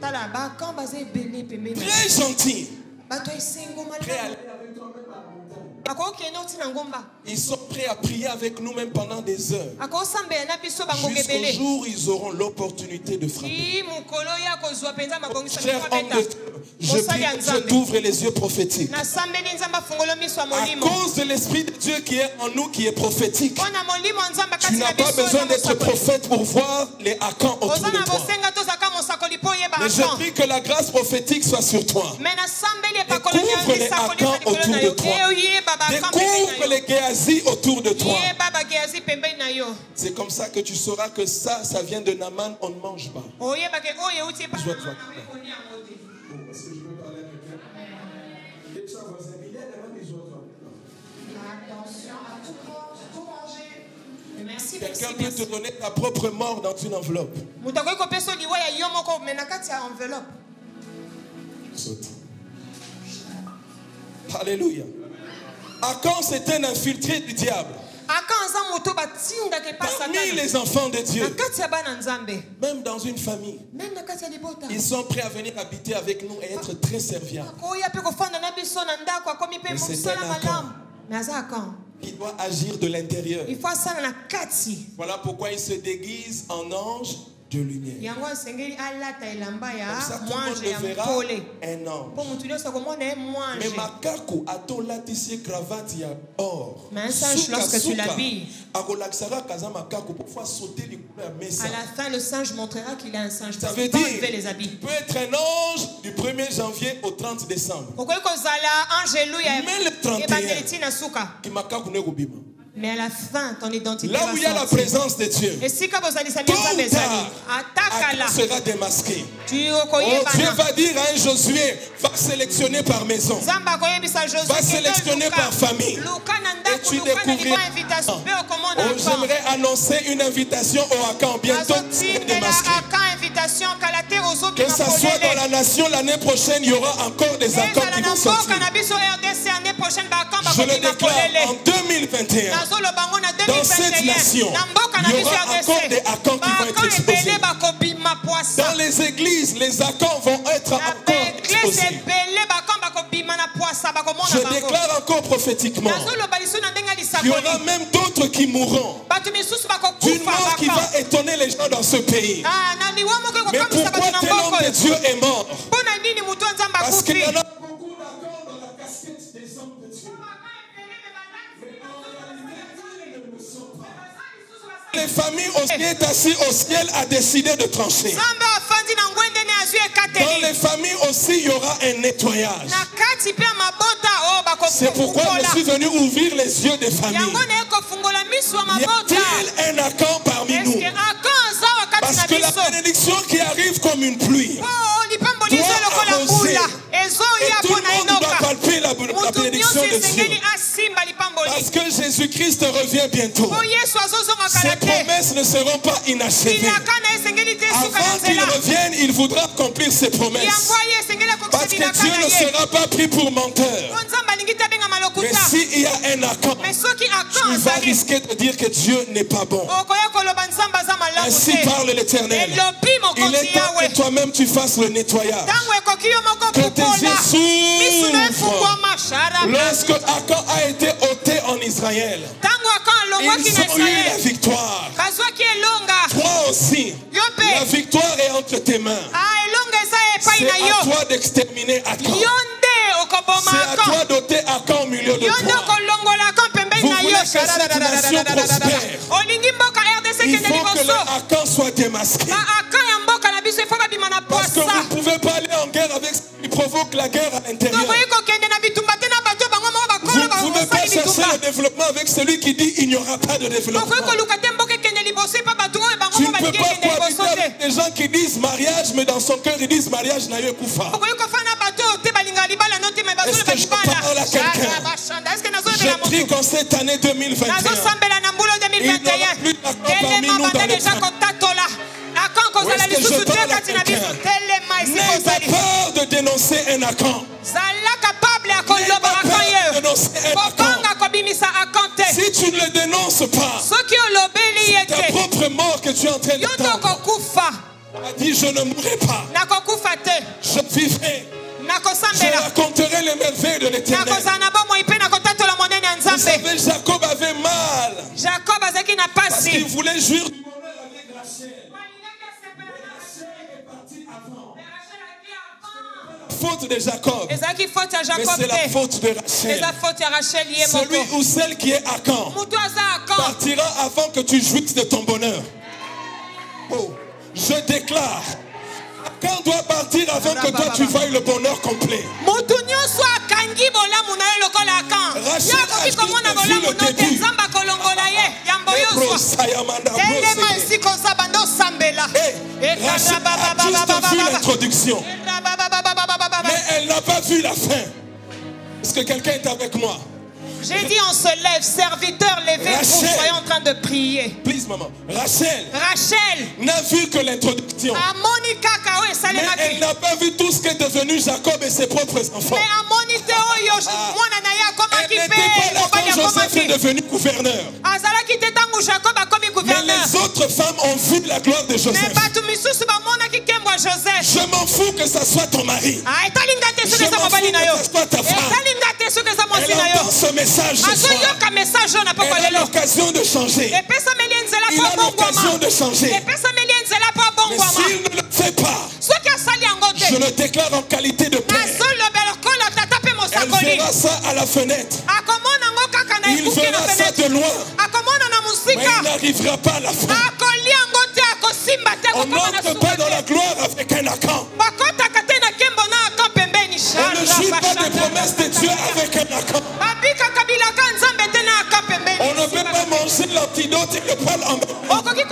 Très gentils. Prêts à aller avec toi-même à la montagne. Ils sont prêts à prier avec nous même pendant des heures. Jusqu'au jour où ils auront l'opportunité de frapper. Cher homme de Dieu, je t'ouvre les yeux prophétiques. À cause de l'Esprit de Dieu qui est en nous, qui est prophétique. Tu n'as pas besoin d'être prophète pour voir les Akans autour de toi. Mais je prie que la grâce prophétique soit sur toi. Découvre les Akans autour de toi. Découvre les Géasi autour de toi. C'est comme ça que tu sauras que ça vient de Naaman, on ne mange pas. Quelqu'un peut te donner ta propre mort dans une enveloppe. Alléluia. Akan, c'est un infiltré du diable. Parmi les enfants de Dieu, même dans une famille, ils sont prêts à venir habiter avec nous et être très serviables. Mais c'est un Akan qui doit agir de l'intérieur. Voilà pourquoi il se déguise en ange de lumière. Comme ça, tout le monde le verra un ange. Mais Makaku a ton latissier cravate y a or. Mais un singe, lorsque tu l'habilles, à la fin, le singe montrera qu'il est un singe. Ça veut dire qu'il peut être un ange du 1er janvier au 30 décembre. Mais le 31, mais à la fin, ton identité là où il y a la présence de Dieu, tôt ou tard, sera démasqué. Oh, Dieu va dire à un Josué, va sélectionner par maison, va sélectionner par famille. Et tu découvriras. Oh, j'aimerais annoncer une invitation au Akan. Bientôt, démasqué. Que ça soit dans la nation, l'année prochaine, il y aura encore des accords qui vont sortir. Je le déclare en 2021. Dans cette nation, il y aura encore des accords qui vont être exposés. Dans les églises, les accords vont être encore exposés. Je déclare encore prophétiquement qu'il y aura même d'autres qui mourront. D'une mort qui va étonner les gens dans ce pays. Mais pourquoi tel homme de Dieu est mort? Parce qu'il y en a beaucoup d'accords dans la casquette des hommes de Dieu. Les familles qui est assis au ciel a décidé de trancher. Dans les familles aussi, il y aura un nettoyage. C'est pourquoi je suis venu ouvrir les yeux des familles. Y a-t-il un accord parmi nous? Parce que la bénédiction qui arrive comme une pluie doit arroser. Et tout le monde doit palper la bénédiction de Dieu. Parce que Jésus-Christ revient bientôt. Ses promesses ne seront pas inachevées. Avant qu'il revienne, il voudra accomplir ses promesses. Parce que Dieu ne sera pas pris pour menteur. Mais s'il y a un accord, tu vas risquer de dire que Dieu n'est pas bon. Ainsi parle l'Éternel. Il est temps que toi-même tu fasses le nettoyage. Que tes yeux s'ouvrent. Lorsque Akan a été ôté en Israël, ils ont eu la victoire. Toi aussi, la victoire est entre tes mains. C'est à toi d'exterminer Akan. C'est à toi d'ôter Akan au milieu de toi. Vous voulez que cette nation prospère. Il faut que le Akan soit démasqué. Parce que vous ne pouvez pas aller en guerre avec ce qui provoque la guerre à l'intérieur. Vous ne pouvez pas chercher le développement avec celui qui dit il n'y aura pas de développement. Tu ne peux pas cohabiter avec des gens qui disent mariage, mais dans son cœur ils disent mariage n'a eu koufa. Est-ce que je parle à quelqu'un? Je prie qu'en cette année 2021, il n'y aura plus d'accord parmi nous dans le temps. Est-ce que je parle à quelqu'un? N'aie pas peur de dénoncer un Akan. N'aie pas peur de dénoncer un Akan. Si tu ne le dénonces pas, c'est ta propre mort que tu es en train d'attendre. Tu as dit je ne mourrai pas. Je vivrai. Je raconterai les merveilles de l'Éternel. Vous savez, Jacob avait mal. Parce qu'il voulait jouir du bonheur avec Rachel. Rachel est partie avant. C'est la faute de Jacob. Mais c'est la faute de Rachel. Celui ou celle qui est Akan partira avant que tu jouisses de ton bonheur. Oh, je déclare. Akan doit partir avant que toi tu voies le bonheur complet. Rachel a juste vu le début. Rachel a juste vu l'introduction. Mais elle n'a pas vu la fin. Est-ce que quelqu'un est avec moi? J'ai dit on se lève, serviteurs, levez-vous, soyez en train de prier. Please, maman. Rachel n'a vu que l'introduction. Mais elle n'a pas vu tout ce qu'est devenu Jacob et ses propres enfants. Elle n'était pas là quand Joseph est devenu gouverneur. Mais les autres femmes ont vu la gloire de Joseph. Je m'en fous que ça soit ton mari. Je m'en fous que ça soit ta femme. Elle entend ce message ce soir. Elle a l'occasion de changer. Il a l'occasion de changer. s'il ne le fait pas, je le déclare en qualité de père. Elle verra ça à la fenêtre. Il verra ça de loin. Mais il n'arrivera pas à la fin. On n'entre pas dans la gloire avec un accent. On ne joue pas des promesses de Dieu avec un accent. On ne peut pas manger l'antidote et le parler en même temps.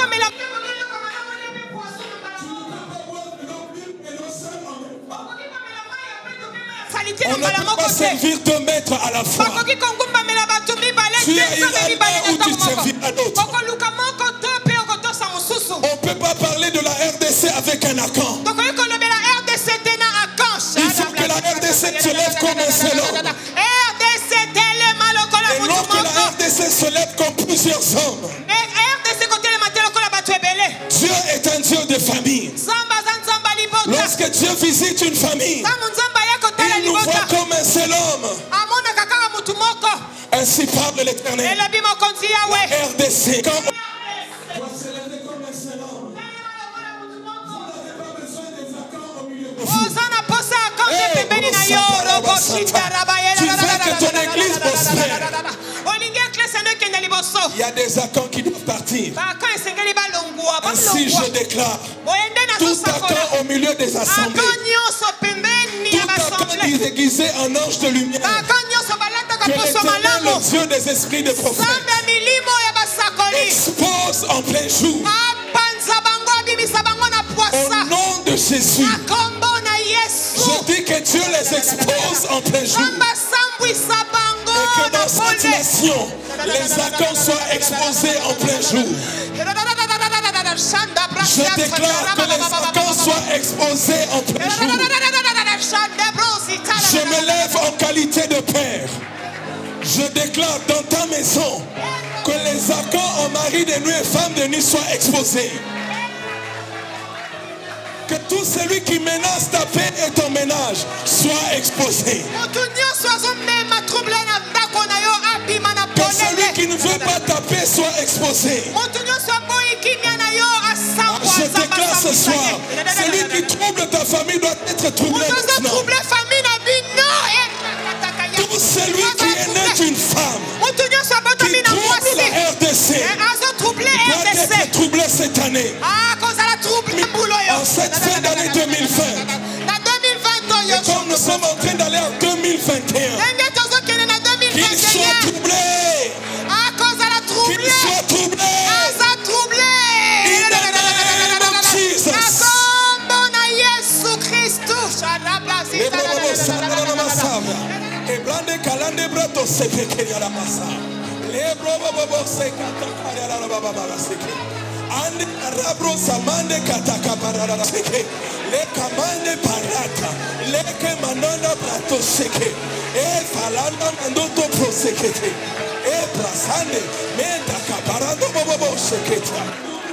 On ne peut pas servir 2 maîtres à la fois. Tu iras où tu serviras l'autre. On ne peut pas parler de la RDC avec un accent. Il faut que la RDC se lève comme un seul homme. Et lorsque la RDC se lève comme plusieurs hommes, Dieu est un Dieu de famille. Lorsque Dieu visite une famille, il nous voit comme un seul homme. Ainsi parle l'Éternel. La RDC, quand tu veux que ton église prospère. Il y a des accords qui doivent partir. Ainsi je déclare, tout accord au milieu des assemblées, tout accord déguisé en ange de lumière, que l'Éternel, le Dieu des esprits de prophètes, expose en plein jour. Au nom de Jésus, je dis que Dieu les expose en plein jour. Et que dans cette nation, les accords soient exposés en plein jour. Je déclare que les accords soient exposés en plein jour. Je me lève en qualité de père. Je déclare dans ta maison que les accords en mari de nuit et femme de nuit soient exposés. Que tout celui qui menace ta paix et ton ménage soit exposé. Que celui qui ne veut pas ta paix soit exposé. Je déclare ce soir, celui qui trouble ta famille doit être troublé maintenant. Tout celui qui est né d'une femme, qui trouble la RDC, doit être troublé cette année. En cette fin d'année 2020. Et comme nous sommes en train d'aller en 2021, qu'il soit troublé. Qu'il soit troublé. In the name of Jesus. Ande arabro samande kataka parara seke le kamande parata le ke manona brato seke e falanda mandoto prosekete e prasande meta kaparando bobo seketa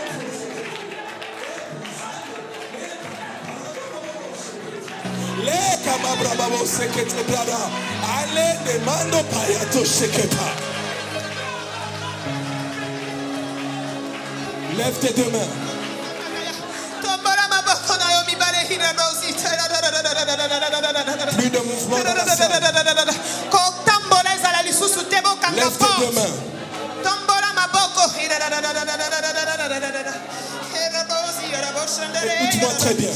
le kamabra bobo sekete brada ale demando payato seketa. Lève tes 2 mains. Plus de mouvement dans la salle. Lève tes 2 mains. Écoute-moi très bien.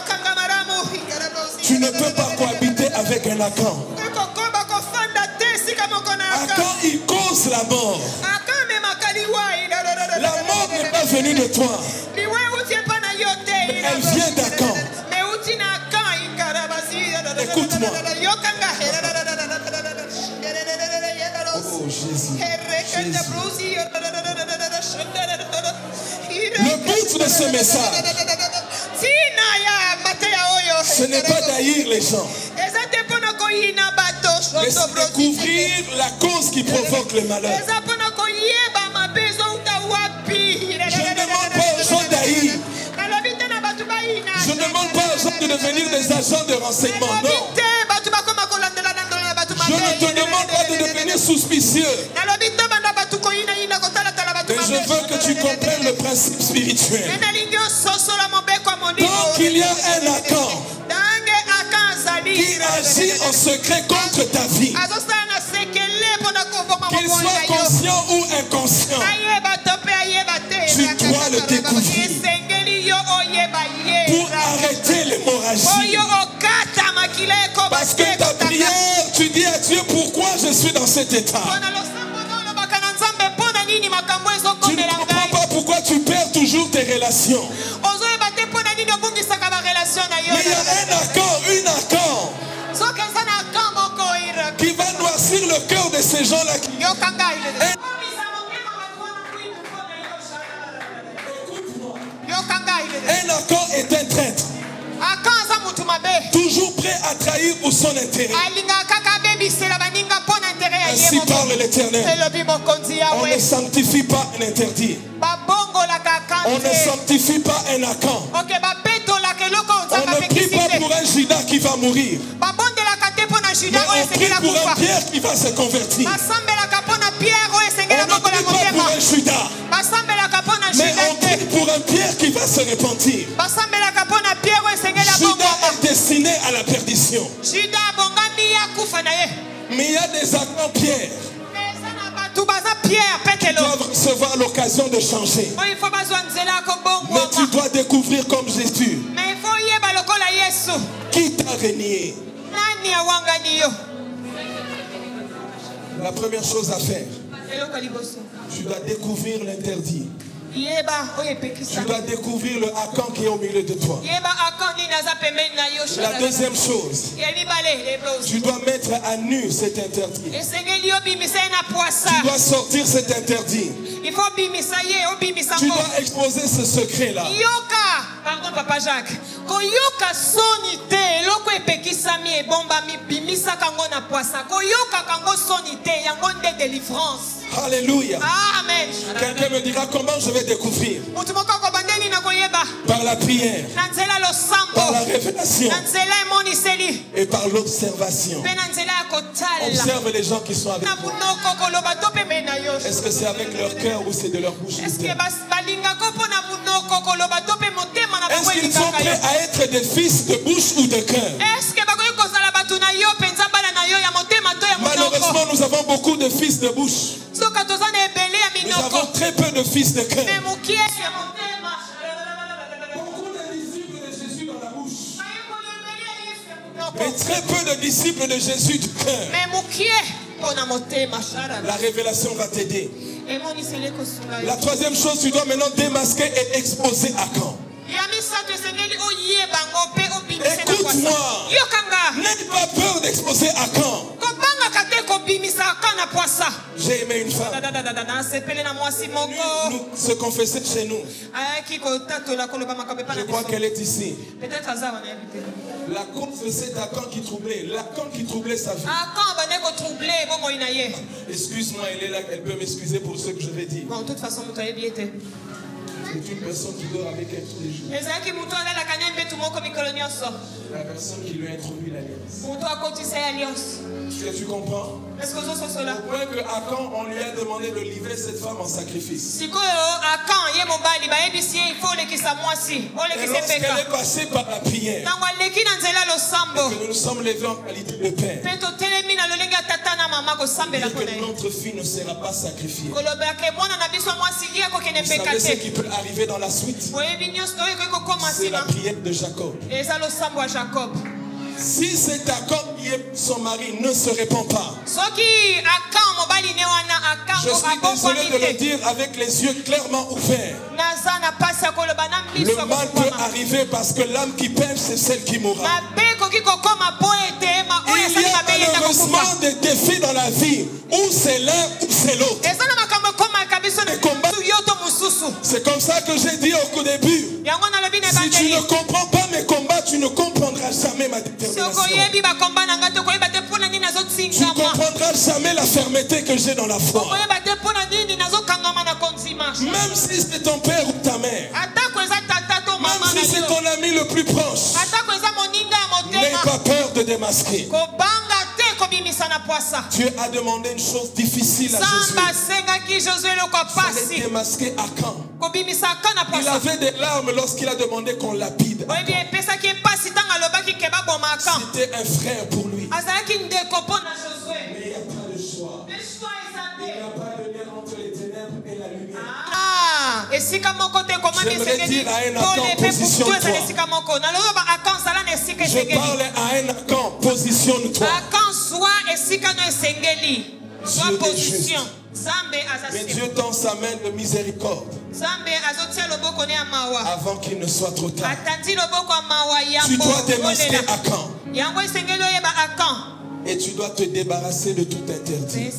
Tu ne peux pas cohabiter avec un Akan. Akan, il cause la mort. La mort n'est pas venue de toi. Elle vient d'Akan. Écoute-moi. Oh Jésus. Le but de ce message, ce n'est pas d'haïr les gens, mais c'est découvrir la cause qui provoque le malheur. Je ne demande pas aux gens d'haïr. Je ne demande pas aux gens de devenir des agents de renseignement. Non. Je ne te demande pas de devenir suspicieux. Mais je veux que tu comprennes le principe spirituel. qu'il y a un Akan qui agit en secret contre ta vie. Qu'il soit conscient ou inconscient, tu dois le découvrir pour arrêter l'hémorragie. Parce que ta prière, tu dis à Dieu, pourquoi je suis dans cet état? Tu ne comprends pas pourquoi tu perds toujours tes relations. Mais il y a un accord, une accord qui va noircir le cœur de ces gens-là. Un accord est un traître, toujours prêt à trahir pour son intérêt. Ainsi parle l'Éternel. On ne sanctifie pas un interdit. On ne sanctifie pas un Akan. On ne prie pas pour un Judas qui va mourir. Mais on prie pour un Pierre qui va se convertir. On ne prie pas pour un Judas. Mais on prie pour un Pierre qui va se repentir. Judas est destiné à la perdition. Mais il y a des Akans Pierre qui doivent recevoir l'occasion de changer. Mais tu dois découvrir comme Jésus qui t'a renié. La première chose à faire, tu dois découvrir l'interdit. Tu dois découvrir le Akan qui est au milieu de toi. La deuxième chose, tu dois mettre à nu cet interdit. Tu dois sortir cet interdit. Tu dois exposer ce secret-là. Pardon, Papa Jacques. Koyoka sonité, loko epekisami e bomba mi bimisa kango na poisa. Koyoka kango sonité, yango de délivrance. Alléluia. Amen. Quelqu'un me dira comment je vais découvrir. Par la prière, par la révélation et par l'observation. Observe les gens qui sont avec toi. Est-ce que c'est avec leur cœur ou c'est de leur bouche? Est-ce qu'ils sont prêts à être des fils de bouche ou de cœur? Malheureusement, nous avons beaucoup de fils de bouche. Nous avons très peu de fils de cœur. Beaucoup de disciples de Jésus dans la bouche, mais très peu de disciples de Jésus du cœur. La révélation va t'aider. La troisième chose, tu dois maintenant démasquer et exposer Akan. Écoute-moi, n'aie pas peur d'exposer Akan. J'ai aimé une femme. Nous se confessait chez nous. Je crois qu'elle est ici. La cause de cet Akan qui troublait, l'Akan qui troublait sa vie. Excuse-moi, elle est là, elle peut m'excuser pour ce que je vais dire. Bon, de toute façon, c'est une personne qui dort avec elle tous les jours. La personne qui lui a introduit l'alliance. Est-ce que tu comprends? Au point que Akan, on lui a demandé de livrer cette femme en sacrifice. Et lorsqu'elle est passée par la prière, et que nous nous sommes levés en qualité de père, et que notre fille ne sera pas sacrifiée. Vous savez ce qui peut arriver dans la suite? C'est la prière de Jacob. Si cet Akan qui est son mari ne se répand pas, je suis désolé de le dire avec les yeux clairement ouverts, le mal peut arriver parce que l'âme qui pêche, c'est celle qui mourra. Il y a malheureusement des défis dans la vie où c'est l'un ou c'est l'autre. C'est comme ça que j'ai dit au début. Si tu ne comprends pas mes combats, tu ne comprendras jamais ma détermination. Tu ne comprendras jamais la fermeté que j'ai dans la foi. Même si c'est ton père ou ta mère, même si c'est ton ami le plus proche, n'aie pas peur de démasquer. Dieu a demandé une chose difficile à Josué. Fallait démasquer Akan. Il avait des larmes lorsqu'il a demandé qu'on lapide. C'était un frère pour lui. Mais il n'y a pas de choix. Il n'y a pas de lien entre les ténèbres et la lumière. J'aimerais dire à un Akan, positionne-toi. Je parle à un Akan, positionne-toi. Dieu est juste. Mais Dieu tend sa main de miséricorde avant qu'il ne soit trop tard. Tu dois démasquer Akan. Et tu dois te débarrasser de tout interdit.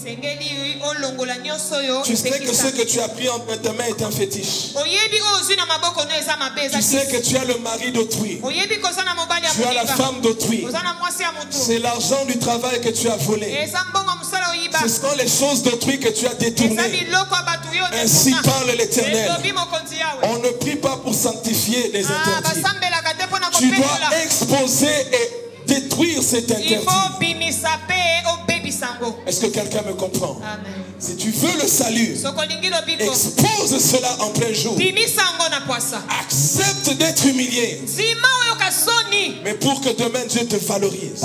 Tu sais que ce que tu as pris entre tes mains est un fétiche. Tu sais que tu as le mari d'autrui. Tu as la femme d'autrui. C'est l'argent du travail que tu as volé. Ce sont les choses d'autrui que tu as détournées. Ainsi parle l'Éternel. On ne prie pas pour sanctifier les interdits. Tu dois exposer et détruire cet interdit. Est-ce que quelqu'un me comprend? Amen. Si tu veux le salut, expose cela en plein jour. Accepte d'être humilié. Mais pour que demain Dieu te valorise.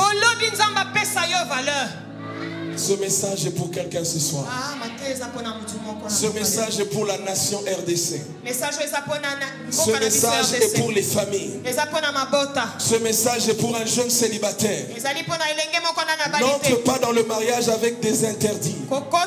Ce message est pour quelqu'un ce soir. Ce message est pour la nation RDC. Ce message est pour les familles. Ce message est pour un jeune célibataire. N'entre pas dans le mariage avec des interdits.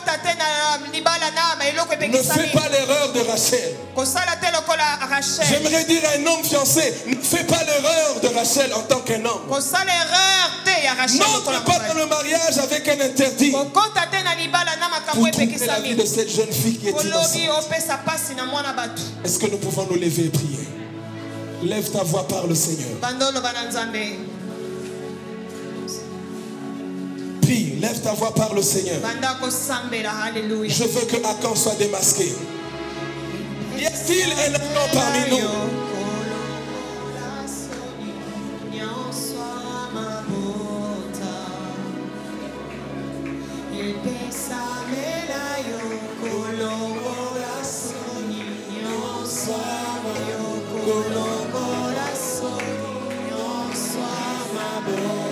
Ne fais pas l'erreur de Rachel. J'aimerais dire à un homme fiancé, ne fais pas l'erreur de Rachel en tant qu'un homme. N'entre pas dans le mariage avec un interdit. Pour tromper la vie de cette jeune fille qui est innocente. Est-ce que nous pouvons nous lever et prier? Lève ta voix par le Seigneur. Prie, lève ta voix par le Seigneur. Je veux que Akan soit démasqué. Y a-t-il un Akan parmi nous? Colaboração, nosso amor.